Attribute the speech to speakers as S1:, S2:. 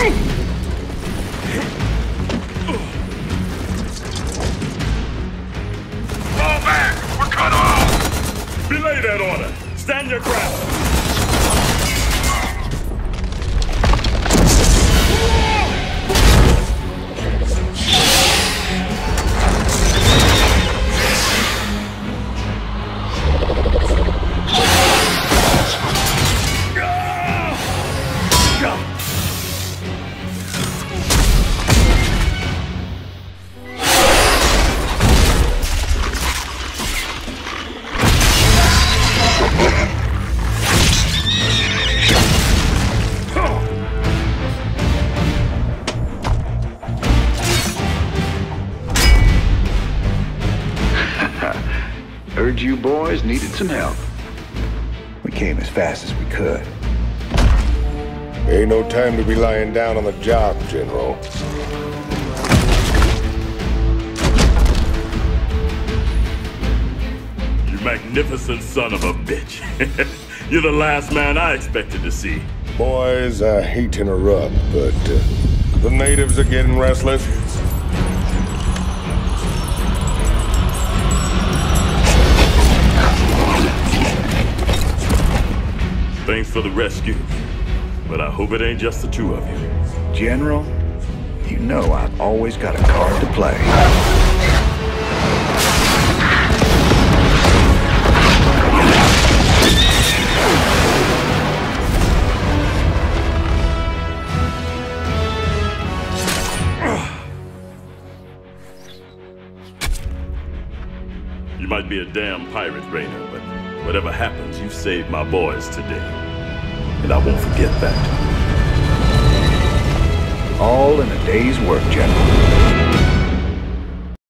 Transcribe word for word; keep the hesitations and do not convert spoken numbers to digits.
S1: Fall back! We're cut off! Belay that order! Stand your ground!
S2: Heard you boys needed some help.
S3: We came as fast as we could.
S4: Ain't no time to be lying down on the job, General.
S1: You magnificent son of a bitch. You're the last man I expected to see.
S4: Boys, I hate to interrupt, but uh, the natives are getting restless.
S1: Thanks for the rescue, but I hope it ain't just the two of you.
S3: General, you know I've always got a card to play.
S1: You might be a damn pirate, Rainer, but whatever happens, you saved my boys today. And I won't forget that.
S3: All in a day's work, General.